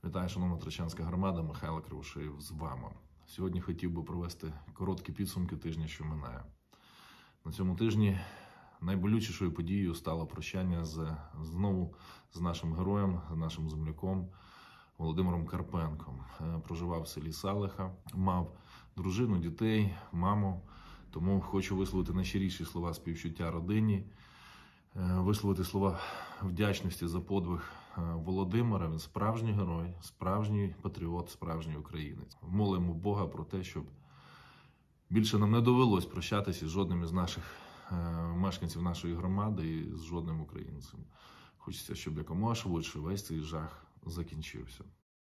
Вітаю, шановна Таращанська громада, Михайло Кривошеєв з вами. Сьогодні хотів би провести короткі підсумки тижня, що минає. На цьому тижні найболючішою подією стало прощання знову з нашим героєм, з нашим земляком Володимиром Карпенком. Проживав в селі Салиха, мав дружину, дітей, маму. Тому хочу висловити найщиріші слова співчуття родині, висловити слова вдячності за подвиг Володимира. Він справжній герой, справжній патріот, справжній українець. Молимо Бога про те, щоб більше нам не довелось прощатися з жодним із наших мешканців нашої громади і з жодним українцем. Хочеться, щоб якомога швидше весь цей жах закінчився.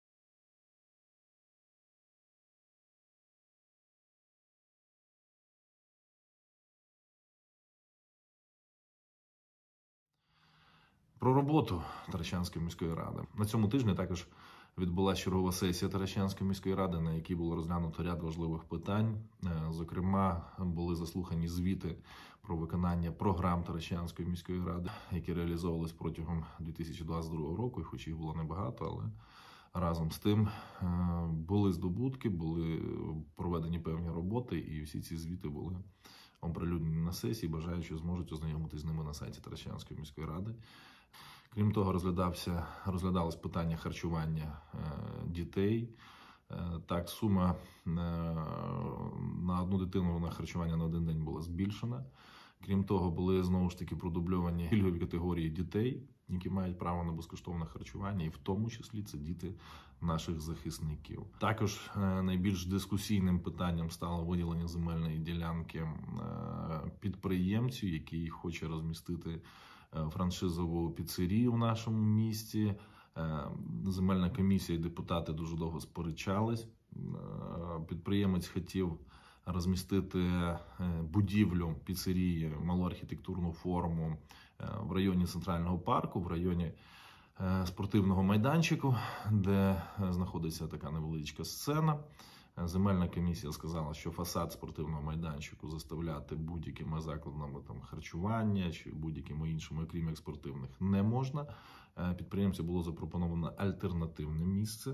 Про роботу Таращанської міської ради. На цьому тижні також відбулася чергова сесія Таращанської міської ради, на якій було розглянуто ряд важливих питань. Зокрема, були заслухані звіти про виконання програм Таращанської міської ради, які реалізовувалися протягом 2022 року, і хоч їх було небагато, але разом з тим були здобутки, були проведені певні роботи, і всі ці звіти були оприлюднені на сесії. Бажаючі зможуть ознайомитись з ними на сайті Таращанської міської ради. Крім того, розглядалось питання харчування дітей. Так, сума на одну дитину на харчування на один день була збільшена. Крім того, були знову ж таки продубльовані пільгові категорії дітей, які мають право на безкоштовне харчування, і в тому числі це діти наших захисників. Також найбільш дискусійним питанням стало виділення земельної ділянки підприємцю, який хоче розмістити франшизову піцерію в нашому місті. Земельна комісія і депутати дуже довго сперечались. Підприємець хотів розмістити будівлю піцерії, малу архітектурну форму в районі Центрального парку, в районі спортивного майданчику, де знаходиться така невеличка сцена. Земельна комісія сказала, що фасад спортивного майданчику заставляти будь-якими закладами харчування чи будь-якими іншими, крім як спортивних, не можна. Підприємцю було запропоновано альтернативне місце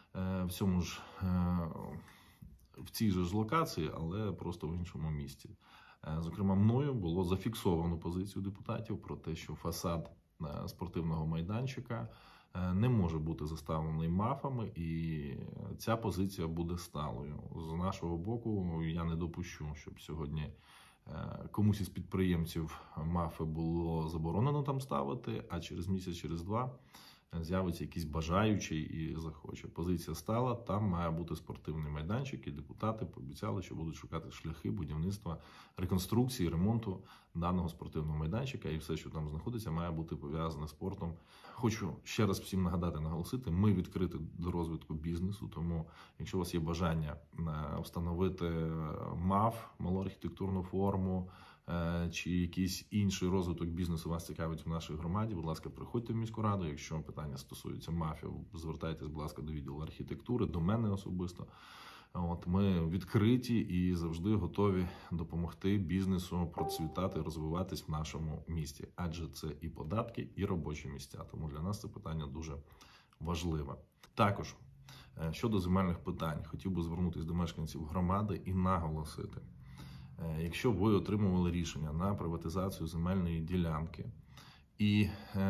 в цій же ж локації, але просто в іншому місті. Зокрема, мною було зафіксовано позицію депутатів про те, що фасад спортивного майданчика не може бути заставлений мафами, і ця позиція буде сталою. З нашого боку, я не допущу, щоб сьогодні комусь із підприємців мафи було заборонено там ставити, а через місяць, через два з'явиться якийсь бажаючий і захоче. Позиція стала, там має бути спортивний майданчик, і депутати пообіцяли, що будуть шукати шляхи будівництва, реконструкції, ремонту даного спортивного майданчика, і все, що там знаходиться, має бути пов'язане з спортом. Хочу ще раз всім нагадати, наголосити, ми відкриті до розвитку бізнесу, тому якщо у вас є бажання встановити МАФ, малу архітектурну форму, чи якийсь інший розвиток бізнесу вас цікавить в нашій громаді, будь ласка, приходьте в міську раду. Якщо питання стосується МАФів, звертайтесь, будь ласка, до відділу архітектури, до мене особисто. Ми відкриті і завжди готові допомогти бізнесу процвітати, розвиватись в нашому місті. Адже це і податки, і робочі місця. Тому для нас це питання дуже важливе. Також, щодо земельних питань, хотів би звернутися до мешканців громади і наголосити. Якщо ви отримували рішення на приватизацію земельної ділянки і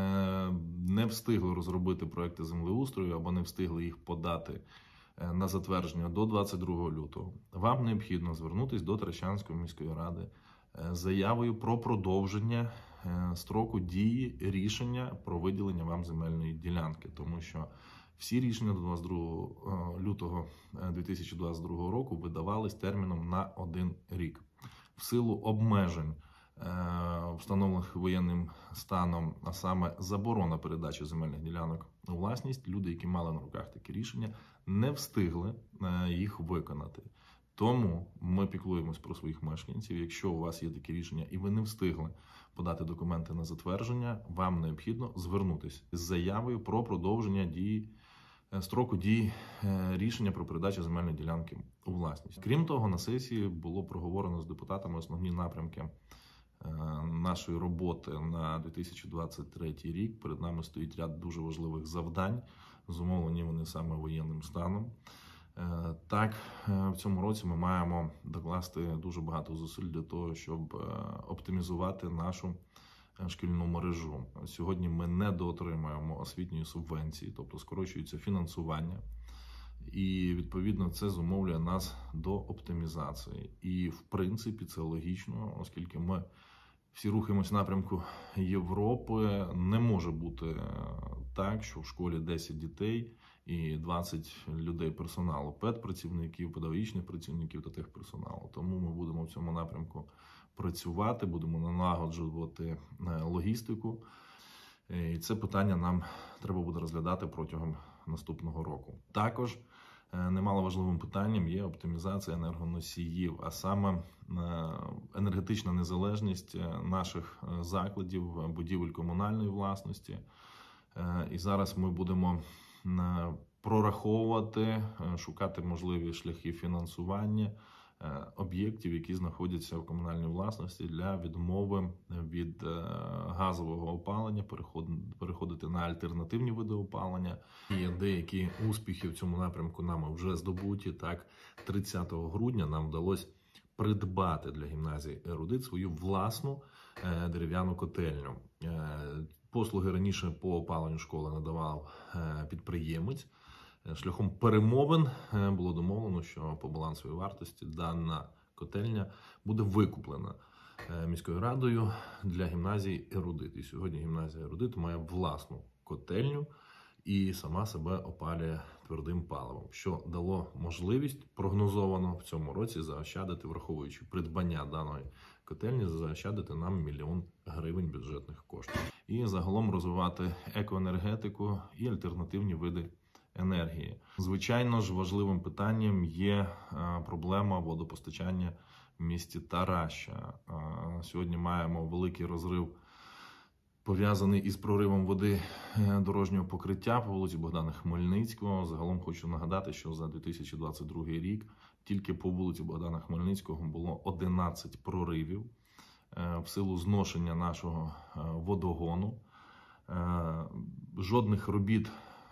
не встигли розробити проекти землеустрою або не встигли їх подати на затвердження до 22 лютого, вам необхідно звернутися до Таращанської міської ради з заявою про продовження строку дії рішення про виділення вам земельної ділянки, тому що всі рішення до 22 лютого 2022 року видавались терміном на 1 рік. В силу обмежень, встановлених воєнним станом, а саме заборона передачі земельних ділянок у власність, люди, які мали на руках такі рішення, не встигли їх виконати. Тому ми піклуємось про своїх мешканців. Якщо у вас є такі рішення і ви не встигли подати документи на затвердження, вам необхідно звернутися з заявою про продовження строку дії рішення про передачу земельної ділянки у власність. Крім того, на сесії було проговорено з депутатами основні напрямки нашої роботи на 2023 рік. Перед нами стоїть ряд дуже важливих завдань. зумовлені вони саме воєнним станом. Так, в цьому році ми маємо докласти дуже багато зусиль для того, щоб оптимізувати нашу шкільну мережу. Сьогодні ми недоотримуємо освітньої субвенції, тобто скорочується фінансування. І, відповідно, це зумовлює нас до оптимізації. І, в принципі, це логічно, оскільки ми всі рухаємось в напрямку Європи. Не може бути так, що в школі 10 дітей і 20 людей персоналу, педпрацівників, педагогічних працівників та техперсоналу. Тому ми будемо в цьому напрямку працювати, будемо налагоджувати логістику. І це питання нам треба буде розглядати протягом наступного року. Також немаловажливим питанням є оптимізація енергоносіїв, а саме енергетична незалежність наших закладів, будівель комунальної власності. І зараз ми будемо прораховувати, шукати можливі шляхи фінансування об'єктів, які знаходяться в комунальній власності, для відмови від газового опалення, переходити на альтернативні види опалення. Є деякі успіхи в цьому напрямку нами вже здобуті. Так, 30 грудня нам вдалося придбати для гімназії «Ерудит» свою власну дерев'яну котельню. Послуги раніше по опаленню школи надавав підприємець. Шляхом перемовин було домовлено, що по балансовій вартості дана котельня буде викуплена міською радою для гімназії «Ерудит». І сьогодні гімназія «Ерудит» має власну котельню і сама себе опалює твердим паливом, що дало можливість прогнозовано в цьому році заощадити, враховуючи придбання даної котельні, заощадити нам 1 мільйон гривень бюджетних коштів. І загалом розвивати екоенергетику і альтернативні види енергії. Звичайно ж, важливим питанням є проблема водопостачання в місті Тараща. Сьогодні маємо великий розрив, пов'язаний із проривом води дорожнього покриття по вулиці Богдана Хмельницького. Загалом хочу нагадати, що за 2022 рік тільки по вулиці Богдана Хмельницького було 11 проривів в силу зношення нашого водогону. Жодних робіт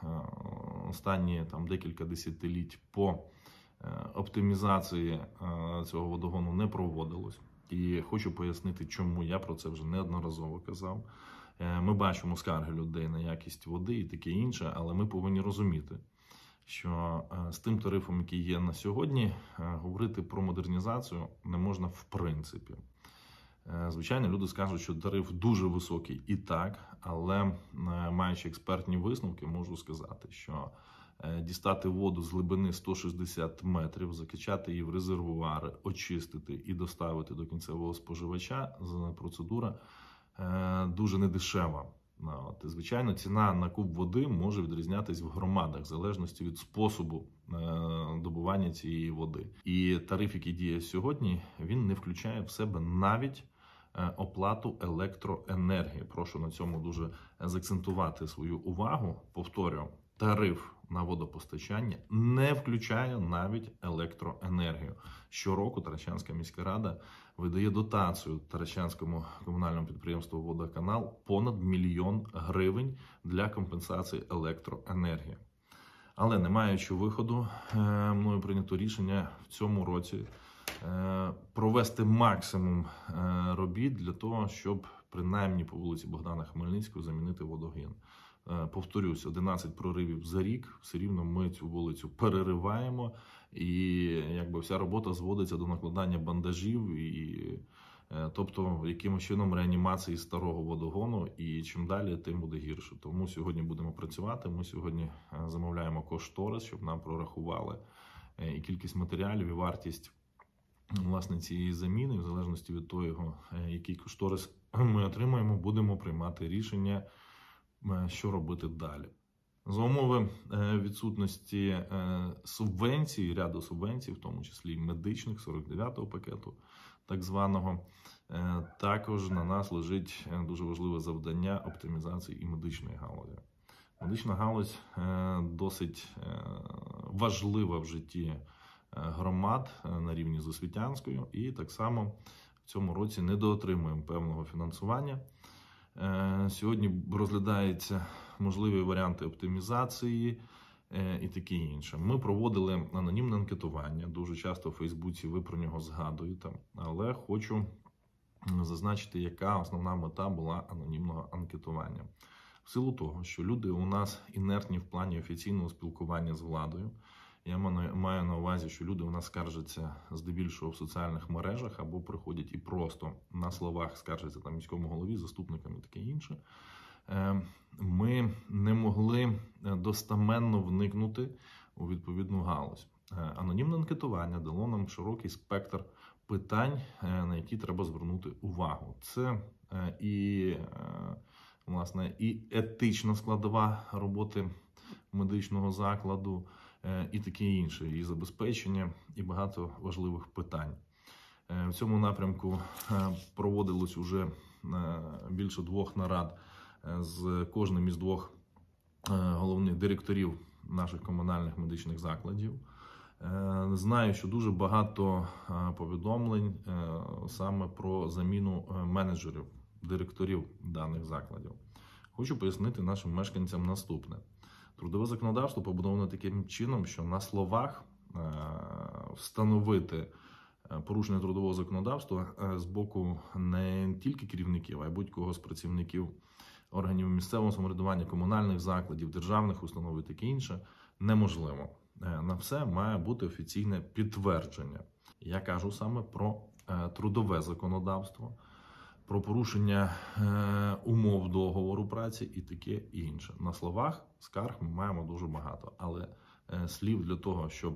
останні декілька десятиліть по оптимізації цього водогону не проводилось. І хочу пояснити, чому. Я про це вже неодноразово казав. Ми бачимо скарги людей на якість води і таке інше, але ми повинні розуміти, що з тим тарифом, який є на сьогодні, говорити про модернізацію не можна в принципі. Звичайно, люди скажуть, що тариф дуже високий і так, але маючи експертні висновки, можу сказати, що дістати воду з глибини 160 метрів, закачати її в резервуари, очистити і доставити до кінцевого споживача – процедура дуже недешева. Звичайно, ціна на куб води може відрізнятися в громадах в залежності від способу добування цієї води. І тариф, який діє сьогодні, він не включає в себе навіть оплату електроенергії. Прошу на цьому дуже заакцентувати свою увагу. Повторюю, тариф на водопостачання не включає навіть електроенергію. Щороку Таращанська міська рада видає дотацію Таращанському комунальному підприємству «Водоканал» понад 1 мільйон гривень для компенсації електроенергії. Але не маючи виходу, мною прийнято рішення в цьому році провести максимум робіт для того, щоб принаймні по вулиці Богдана Хмельницького замінити водогін. Повторюсь, 11 проривів за рік, все рівно ми цю вулицю перериваємо, і вся робота зводиться до накладання бандажів, тобто якимось чином реанімації старого водогону, і чим далі, тим буде гірше. Тому сьогодні будемо працювати, ми сьогодні замовляємо кошторис, щоб нам прорахували і кількість матеріалів, і вартість цієї заміни. В залежності від того, який кошторис ми отримаємо, будемо приймати рішення, що робити далі. За умови відсутності субвенцій, ряду субвенцій, в тому числі медичних, 49-го пакету так званого, також на нас лежить дуже важливе завдання оптимізації і медичної галузі. Медична галузь досить важлива в житті громад на рівні з освітянською, і так само в цьому році недоотримуємо певного фінансування. Сьогодні розглядається можливі варіанти оптимізації і таке інше. Ми проводили анонімне анкетування. Дуже часто в Фейсбуці ви про нього згадуєте, але хочу зазначити, яка основна мета була анонімного анкетування. В силу того, що люди у нас інертні в плані офіційного спілкування з владою. Я маю на увазі, що люди у нас скаржаться здебільшого в соціальних мережах або приходять і просто на словах скаржаться там міському голові, заступникам і таке інше. Ми не могли достеменно вникнути у відповідну галузь. Анонімне анкетування дало нам широкий спектр питань, на які треба звернути увагу. Це власне, і етична складова роботи медичного закладу, і таке інше, і забезпечення, і багато важливих питань. В цьому напрямку проводилось уже більше 2 нарад з кожним із 2 головних директорів наших комунальних медичних закладів. Знаю, що дуже багато повідомлень саме про заміну менеджерів, директорів даних закладів. Хочу пояснити нашим мешканцям наступне. Трудове законодавство побудовано таким чином, що на словах встановити порушення трудового законодавства з боку не тільки керівників, а й будь-кого з працівників органів місцевого самоврядування, комунальних закладів, державних установ і таке інше неможливо. На все має бути офіційне підтвердження. Я кажу саме про трудове законодавство, про порушення умов договору праці і таке інше. На словах скарг ми маємо дуже багато, але слів для того, щоб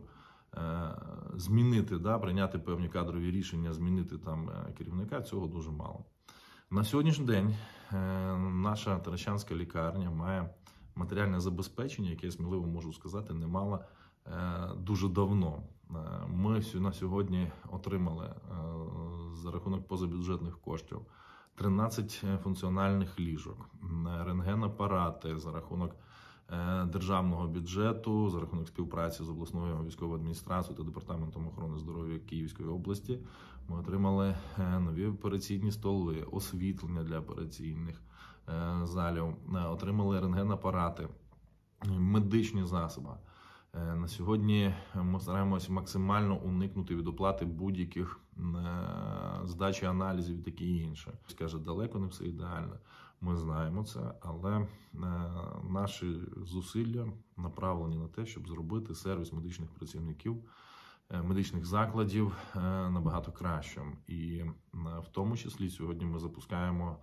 змінити, прийняти певні кадрові рішення, змінити там керівника, цього дуже мало. На сьогоднішній день наша Таращанська лікарня має матеріальне забезпечення, яке, я сміливо можу сказати, не мала дуже давно. Ми на сьогодні отримали за рахунок позабюджетних коштів 13 функціональних ліжок, рентген-апарати за рахунок державного бюджету, за рахунок співпраці з обласною військовою адміністрацією та Департаментом охорони здоров'я Київської області. Ми отримали нові операційні столи, освітлення для операційних залів, отримали рентген-апарати, медичні засоби. На сьогодні ми стараємося максимально уникнути від оплати будь-яких здачі аналізів і таке інше. Скаже, далеко не все ідеально. Ми знаємо це, але наші зусилля направлені на те, щоб зробити сервіс медичних працівників, медичних закладів набагато кращим. І в тому числі сьогодні ми запускаємо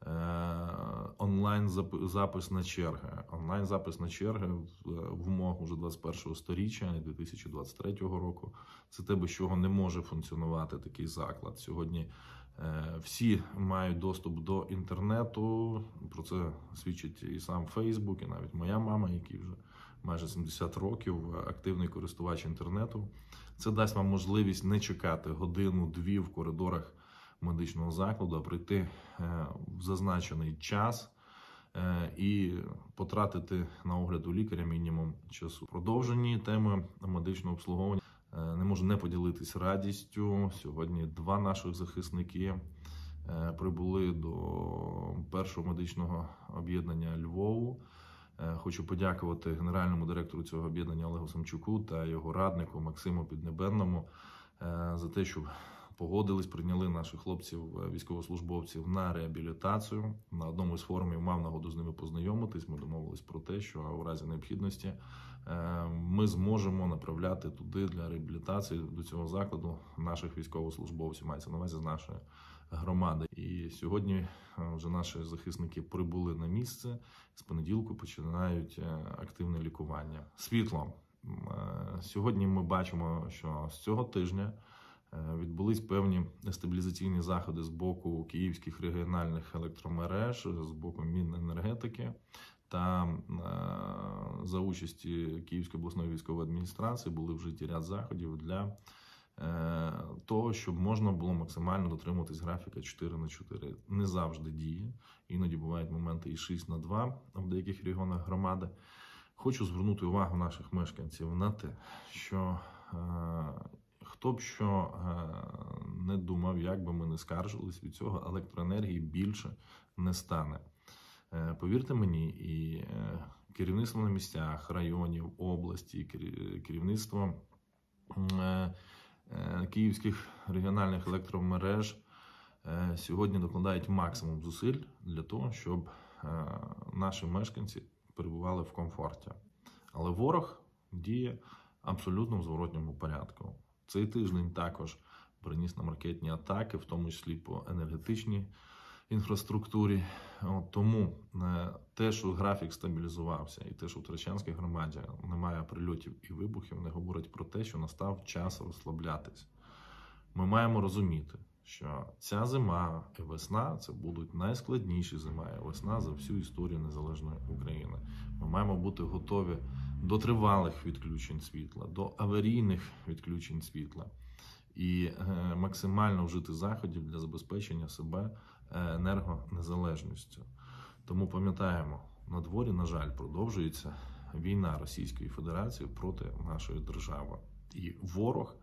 онлайн-запис на черги. Онлайн-запис на черги в умовах уже 21-го сторіччя, 2023 року. Це те, без чого не може функціонувати такий заклад. Сьогодні всі мають доступ до інтернету, про це свідчить і сам Фейсбук, і навіть моя мама, який вже майже 70 років, активний користувач інтернету. Це дасть вам можливість не чекати годину-дві в коридорах медичного закладу, а прийти в зазначений час і потратити на огляд у лікаря мінімум часу. Продовжені теми медичного обслуговування. Не можу не поділитись радістю. Сьогодні 2 наших захисники прибули до першого медичного об'єднання Львову. Хочу подякувати генеральному директору цього об'єднання Олегу Самчуку та його раднику Максиму Піднебенному за те, що погодились, прийняли наших хлопців, військовослужбовців на реабілітацію. На одному з форумів мав нагоду з ними познайомитись. Ми домовились про те, що у разі необхідності ми зможемо направляти туди для реабілітації до цього закладу наших військовослужбовців, мається на увазі з нашої громади. І сьогодні вже наші захисники прибули на місце. З понеділку починають активне лікування. Світло. Сьогодні ми бачимо, що з цього тижня відбулись певні стабілізаційні заходи з боку київських регіональних електромереж, з боку Міненергетики та за участі Київської обласної військової адміністрації були вжиті ряд заходів для того, щоб можна було максимально дотримуватись графіка 4/4. Не завжди діє, іноді бувають моменти і 6/2 в деяких регіонах громади. Хочу звернути увагу наших мешканців на те, що хто б що не думав, як би ми не скаржились, від цього електроенергії більше не стане. Повірте мені, і керівництво на місцях, районів, області, керівництво київських регіональних електромереж сьогодні докладають максимум зусиль для того, щоб наші мешканці перебували в комфорті. Але ворог діє абсолютно в зворотньому порядку. Цей тиждень також приніс нам ракетні атаки, в тому числі по енергетичній інфраструктурі. Тому те, що графік стабілізувався, і те, що в Таращанській громаді немає прильотів і вибухів, не говорить про те, що настав час розслаблятись. Ми маємо розуміти, що ця зима і весна – це будуть найскладніші зима і весна за всю історію незалежної України. Ми маємо бути готові до тривалих відключень світла, до аварійних відключень світла і максимально вжити заходів для забезпечення себе енергонезалежністю. Тому пам'ятаємо, на дворі, на жаль, продовжується війна Російської Федерації проти нашої держави. І ворог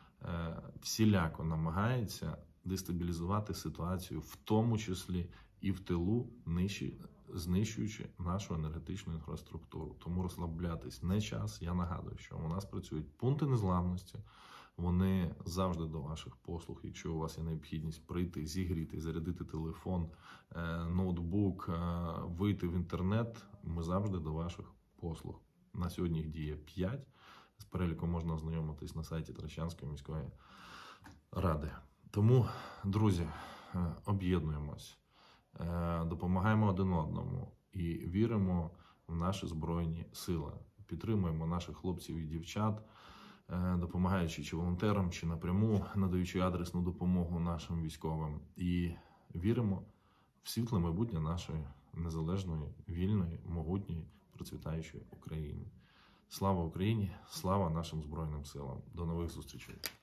всіляко намагається дестабілізувати ситуацію, в тому числі і в тилу, знищуючи нашу енергетичну інфраструктуру. Тому розслаблятись не час. Я нагадую, що у нас працюють пункти незламності. Вони завжди до ваших послуг. Якщо у вас є необхідність прийти, зігріти, зарядити телефон, ноутбук, вийти в інтернет, ми завжди до ваших послуг. На сьогодні їх діє 5. З переліком можна ознайомитись на сайті Таращанської міської ради. Тому, друзі, об'єднуємось, допомагаємо один одному і віримо в наші Збройні Сили. Підтримуємо наших хлопців і дівчат, допомагаючи чи волонтерам, чи напряму, надаючи адресну допомогу нашим військовим. І віримо в світле майбутнє нашої незалежної, вільної, могутньої, процвітаючої України. Слава Україні! Слава нашим Збройним силам! До нових зустрічей!